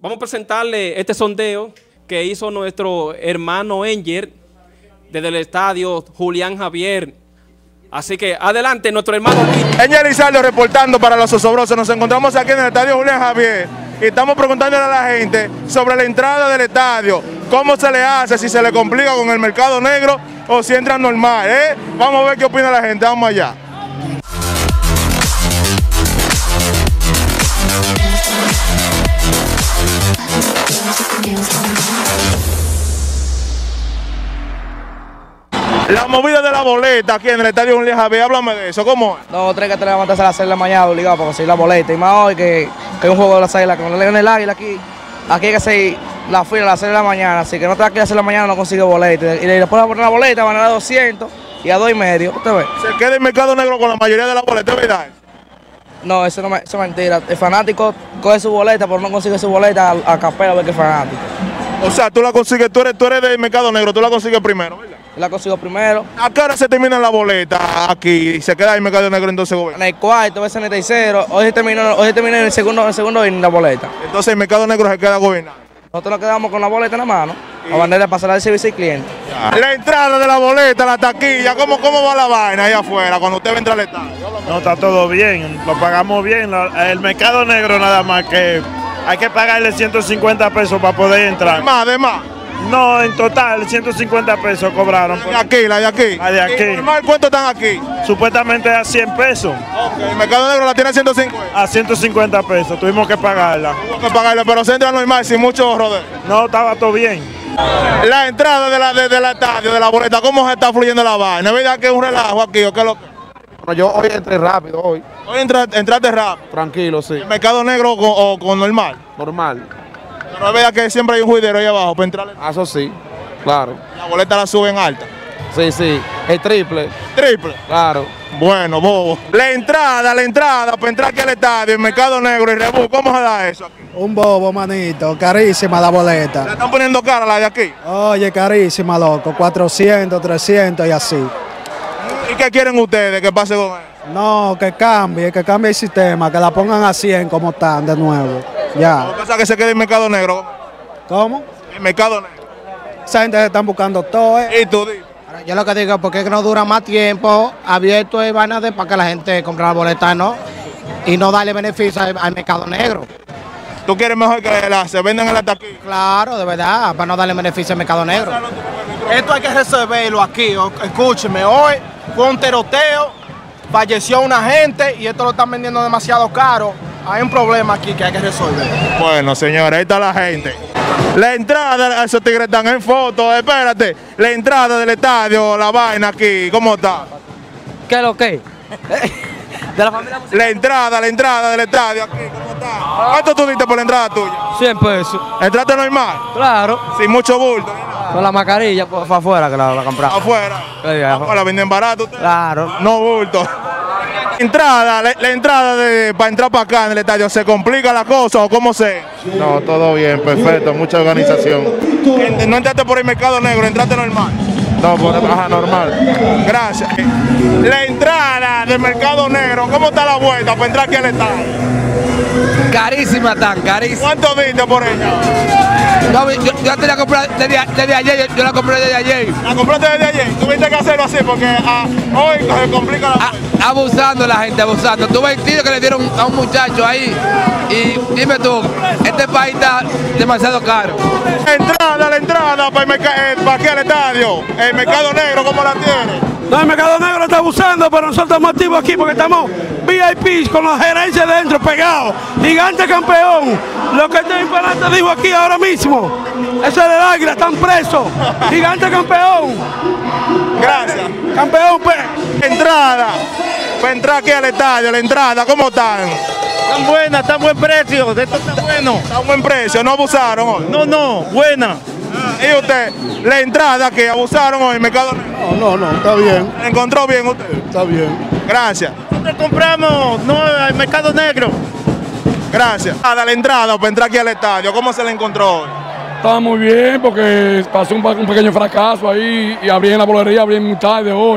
Vamos a presentarle este sondeo que hizo nuestro hermano Enger desde el estadio Julián Javier. Así que adelante, nuestro hermano Luis. Enger Lizardo reportando para Los Osobrosos. Nos encontramos aquí en el estadio Julián Javier y estamos preguntándole a la gente sobre la entrada del estadio. ¿Cómo se le hace? Si se le complica con el mercado negro o si entra normal. Vamos a ver qué opina la gente. Vamos allá. La movida de la boleta aquí en el estadio Julián Javier, háblame de eso, ¿cómo es? No, tres que te levantas a las 6 de la mañana obligado para conseguir la boleta. Y más hoy que es un juego de las águilas, que no le gana el águila aquí hay que hacer la fila a las 6 de la mañana. Así que no te vas a quedar a las 6 de la mañana, no consigue boleta. Y después de poner la boleta van a dar 200 y a 2.5. ¿Usted ve? Se queda el mercado negro con la mayoría de las boletas, ¿verdad? No, eso es mentira. El fanático coge su boleta, pero no consigue su boleta a capela a ver que es fanático. O sea, tú la consigues, tú eres del mercado negro, tú la consigues primero, ¿verdad? La consigo primero. ¿A qué hora se termina la boleta aquí y se queda el mercado negro entonces gobierno? En el cuarto, a veces en el tercero. Hoy se termina en el segundo en la boleta. Entonces el mercado negro se queda gobernado. Nosotros nos quedamos con la boleta en la mano, a manera de pasar al servicio al cliente. La entrada de la boleta, la taquilla, ¿cómo va la vaina ahí afuera cuando usted va a entrar al estadio? No, está todo bien, lo pagamos bien. El mercado negro nada más que hay que pagarle 150 pesos para poder entrar. De más. No, en total 150 pesos cobraron. La de aquí, la de aquí. La de aquí. ¿Y normal cuánto están aquí? Supuestamente a 100 pesos. Okay. El mercado negro la tiene a 150. A 150 pesos, tuvimos que pagarla. Tuvimos que pagarla, pero se entra normal sin mucho rodeo. No, estaba todo bien. La entrada de la estadio, de la boleta, ¿cómo se está fluyendo la vaina? ¿Es verdad que es un relajo aquí o qué es lo que? Bueno, yo hoy entré rápido, hoy. Hoy entraste rápido. Tranquilo, sí. ¿El mercado negro o con normal? Normal. Pero es verdad que siempre hay un juidero ahí abajo para entrar. Eso sí, claro. La boleta la suben alta. Sí, sí. El triple. ¿Triple? Claro. Bueno, bobo. La entrada para entrar aquí al estadio, el mercado negro y Rebú, ¿cómo se da eso aquí? Un bobo, manito, carísima la boleta. ¿Le están poniendo cara la de aquí? Oye, carísima, loco, 400, 300 y así. ¿Y qué quieren ustedes que pase con eso? No, que cambie el sistema, que la pongan a 100 como están de nuevo. Ya. ¿Qué pasa que se quede el mercado negro? ¿Cómo? El mercado negro. Esa gente se están buscando todo, ¿Y tú dices? Yo lo que digo, porque es que no dura más tiempo abierto y vaina para que la gente compre la boleta, ¿no? Y no darle beneficio al mercado negro. ¿Tú quieres mejor que se vendan en la taquilla? Claro, de verdad, para no darle beneficio al mercado negro. Esto hay que resolverlo aquí, escúcheme, hoy fue un tiroteo, falleció una gente y esto lo están vendiendo demasiado caro. Hay un problema aquí que hay que resolver. Bueno, señores, ahí está la gente. La entrada, esos tigres están en foto, espérate. La entrada del estadio, la vaina aquí, ¿cómo está? ¿Qué es lo que? De la familia musical. La entrada del estadio aquí, ¿cómo está? ¿Cuánto tú diste por la entrada tuya? 100 pesos. ¿Entraste normal? Claro. Sin mucho bulto. Con la mascarilla, pues, fue afuera que la compramos. Afuera. La venden barato ustedes. Claro. No bulto. La entrada para entrar para acá en el estadio, ¿se complica la cosa o cómo se? No, todo bien, perfecto, mucha organización. No entraste por el mercado negro, entraste normal. No, por baja normal. Gracias. La entrada del mercado negro, ¿cómo está la vuelta para entrar aquí al estadio? Carísima tan, carísima. ¿Cuánto diste por ella? No, yo te la compré desde ayer, yo la compré desde ayer. ¿La compraste desde ayer? Tuviste que hacerlo así porque hoy se complica la vuelta. Abusando la gente, abusando. Tuve el tiro que le dieron a un muchacho ahí y dime tú, este país está demasiado caro. La entrada para aquí al estadio, el mercado negro, ¿cómo la tiene? No, el mercado negro está abusando, pero nosotros estamos activos aquí porque estamos VIP con la gerencia dentro, pegados. Gigante campeón. Lo que este imparante dijo aquí ahora mismo. Eso es del Águila, están presos. Gigante campeón. Gracias. Campeón, pues. Entrada. Para entrar aquí al estadio, la entrada, ¿cómo están? Están buenas, está a buen precio. Esto está bueno. Está a buen precio, ¿no abusaron hoy? No, buena. ¿Y usted? La entrada que abusaron hoy, el mercado negro. No, está bien. ¿La encontró bien usted? Está bien. Gracias. Nosotros compramos, no, al mercado negro. Gracias. La entrada para entrar aquí al estadio, ¿cómo se la encontró hoy? Estaba muy bien porque pasó un pequeño fracaso ahí y abrí en la bolería, abrí muy tarde hoy.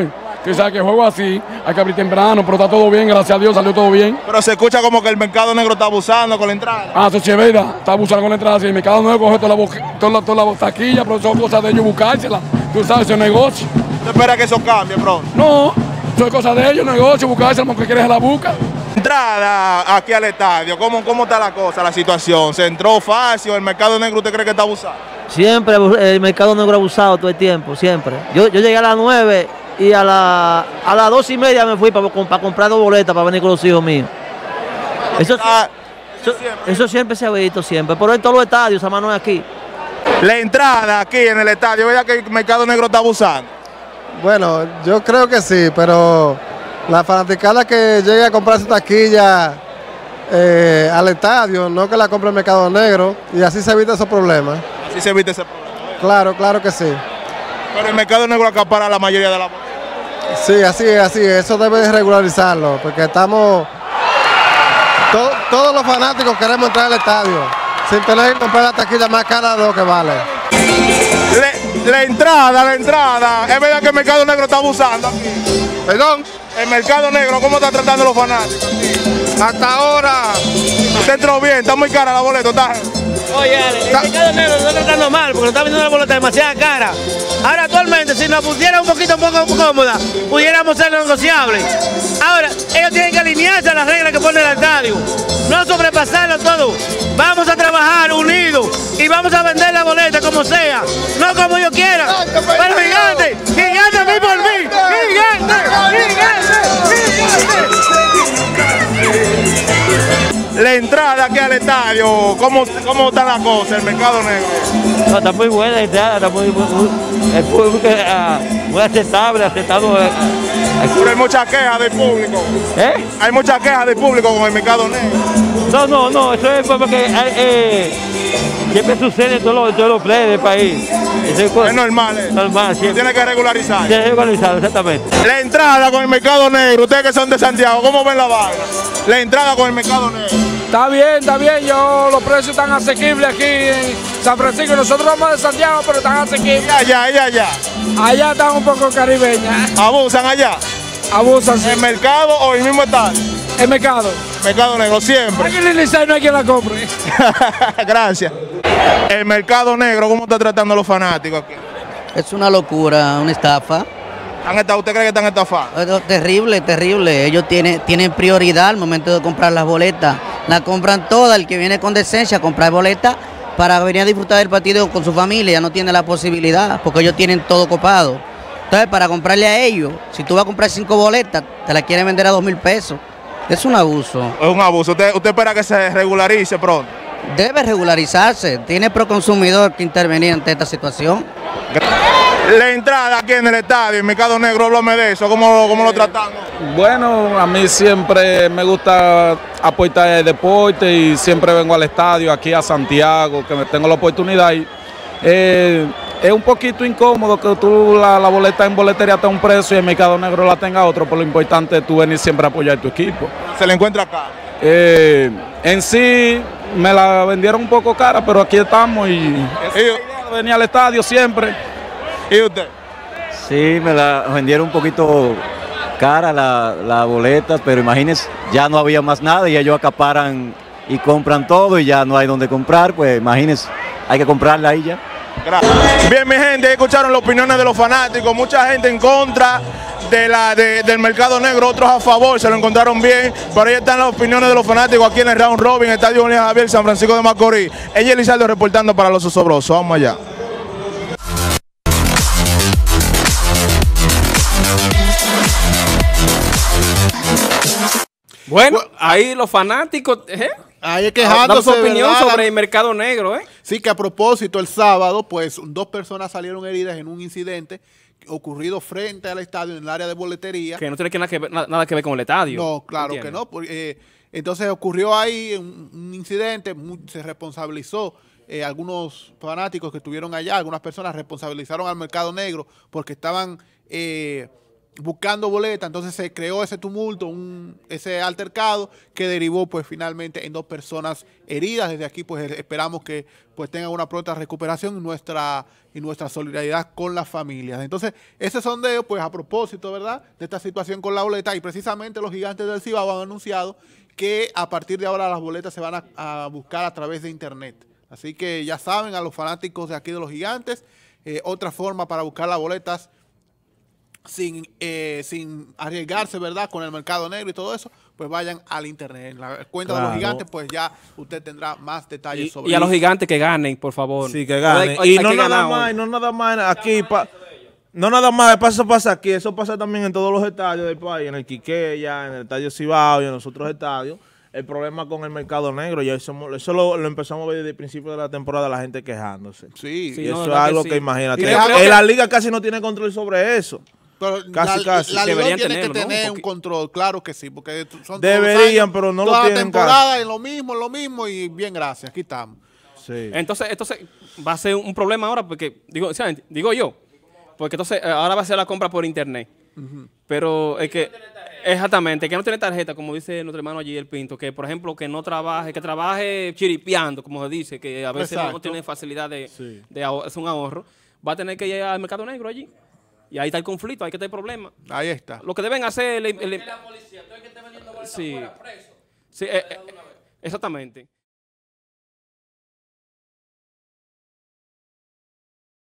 que sabe que juego así, hay que abrir temprano, pero está todo bien, gracias a Dios salió todo bien. Pero se escucha como que el mercado negro está abusando con la entrada. Ah, eso sí es verdad, está abusando con la entrada, si el mercado negro coge toda la taquilla, pero son cosas de ellos buscársela, tú sabes, es negocio. ¿Usted espera que eso cambie pronto? No, eso es cosa de ellos, negocio, buscársela, porque quieres la busca. Entrada aquí al estadio, ¿cómo está la cosa, la situación? ¿Se entró fácil? ¿El mercado negro usted cree que está abusado? Siempre el mercado negro abusado todo el tiempo, siempre. Yo llegué a las 9 y a las 2:30 me fui para comprar 2 boletas para venir con los hijos míos. Eso siempre se ha visto, siempre. Pero en todos los estadios, esa mano es aquí. La entrada aquí en el estadio, ¿verdad que el mercado negro está abusando? Bueno, yo creo que sí, pero la fanaticada que llegue a comprar su taquilla al estadio, no que la compre el mercado negro, y así se evita esos problemas. Así se evita ese problema. Claro que sí. Pero el mercado negro acapara la mayoría de la... Sí, así es, eso debe regularizarlo, porque estamos... Todos los fanáticos queremos entrar al estadio, sin tener que comprar la taquilla más cara de lo que vale. La entrada, es verdad que el mercado negro está abusando aquí. ¿Perdón? El mercado negro, ¿cómo está tratando a los fanáticos? Hasta ahora. Usted entró bien, está muy cara la boleta, ¿está? Oye, el mercado negro lo está tratando mal porque lo está vendiendo una boleta demasiado cara. Ahora actualmente, si nos pusiera un poco cómoda, pudiéramos ser negociables. Ahora, ellos tienen que alinearse a las reglas que pone el estadio. No sobrepasarlo todo. Vamos a trabajar unidos y vamos a vender la boleta como sea, no como yo quiera. Pero gigante, gigante a mí por mí, gigante. La entrada aquí al estadio, ¿cómo está la cosa, el mercado negro? No, está muy buena la entrada, está muy aceptable. Pero hay muchas quejas del público. Hay muchas quejas del público con el mercado negro. No, eso es porque siempre sucede en todos los players del país. Es normal, normal, siempre. Tiene que regularizar. Tiene que regularizar, exactamente. La entrada con el mercado negro, ustedes que son de Santiago, ¿cómo ven la vaina? La entrada con el mercado negro. Está bien, los precios están asequibles aquí en San Francisco. Nosotros somos de Santiago, pero están asequibles. Allá. Allá están un poco caribeñas. ¿Abusan allá? Abusan, sí. ¿El mercado o el mismo estadio? El mercado. Mercado negro, siempre. Aquí en el Licey no hay quien la compre. Gracias. El mercado negro, ¿cómo está tratando a los fanáticos aquí? Es una locura, una estafa. ¿Usted cree que están estafados? Terrible. Ellos tienen prioridad al momento de comprar las boletas. La compran todas, el que viene con decencia a comprar boletas para venir a disfrutar del partido con su familia, no tiene la posibilidad, porque ellos tienen todo copado. Entonces, para comprarle a ellos, si tú vas a comprar 5 boletas, te las quieren vender a 2.000 pesos. Es un abuso. Es un abuso. ¿Usted espera que se regularice pronto? Debe regularizarse. Tiene Proconsumidor que intervenir ante esta situación. La entrada aquí en el estadio, el mercado negro, háblame de eso, ¿cómo lo tratamos? Bueno, a mí siempre me gusta apoyar el deporte y siempre vengo al estadio aquí a Santiago, que me tengo la oportunidad. Es un poquito incómodo que tú la boleta en boletería tenga un precio y el mercado negro la tenga otro, pero lo importante es tú venir siempre a apoyar tu equipo. ¿Se le encuentra acá? En sí me la vendieron un poco cara, pero aquí estamos y venir al estadio siempre. ¿Y usted? Sí, me la vendieron un poquito cara la boleta, pero imagínense, ya no había más nada y ellos acaparan y compran todo y ya no hay donde comprar, pues imagínense, hay que comprarla ahí ya. Gracias. Bien, mi gente, escucharon las opiniones de los fanáticos, mucha gente en contra del mercado negro, otros a favor, se lo encontraron bien, pero ahí están las opiniones de los fanáticos aquí en el Round Robin, Estadio Julián Javier, San Francisco de Macorís. Ella es Lizardo reportando para Los Osobrosos. Vamos allá. Bueno, ahí los fanáticos, ahí quejándose, dando su opinión ¿verdad? sobre el mercado negro, Sí, que a propósito, el sábado, pues 2 personas salieron heridas en un incidente ocurrido frente al estadio en el área de boletería. Que no tiene nada que ver con el estadio. No, claro que no. Porque, entonces ocurrió ahí un incidente, se responsabilizó. Algunos fanáticos que estuvieron allá, algunas personas responsabilizaron al mercado negro porque estaban buscando boletas, entonces se creó ese tumulto, ese altercado que derivó pues finalmente en 2 personas heridas. Desde aquí pues esperamos que pues tengan una pronta recuperación y nuestra solidaridad con las familias. Entonces ese sondeo pues a propósito, ¿verdad?, de esta situación con la boleta, y precisamente los Gigantes del Cibao han anunciado que a partir de ahora las boletas se van a buscar a través de internet. Así que ya saben, a los fanáticos de aquí de los Gigantes, otra forma para buscar las boletas sin arriesgarse, ¿verdad?, con el mercado negro y todo eso, pues vayan al internet. En la cuenta de los Gigantes, pues ya usted tendrá más detalles sobre eso. Y a los Gigantes que ganen, por favor. Sí, que ganen. Y no nada más aquí, no nada más, eso pasa aquí, eso pasa también en todos los estadios del país, en el Quiqueya, en el Estadio Cibao y en los otros estadios. El problema con el mercado negro, ya eso lo empezamos a ver desde el principio de la temporada, la gente quejándose. Sí, y eso es algo que imagínate. La liga casi no tiene control sobre eso. Pero casi. La liga tiene que tener un control, claro que sí, porque son deberían, pero no lo tienen. Toda la temporada en lo mismo y bien, gracias, aquí estamos. Sí. Entonces va a ser un problema ahora, porque digo yo, porque entonces ahora va a ser la compra por internet. Pero es que exactamente, que no tiene tarjeta, como dice nuestro hermano allí, el Pinto, que por ejemplo que no trabaje, que trabaje chiripeando, como se dice, que a veces no tiene facilidad de es un ahorro, va a tener que ir al mercado negro allí. Y ahí está el conflicto, ahí que está el problema. Ahí está. Lo que deben hacer... Sí, exactamente.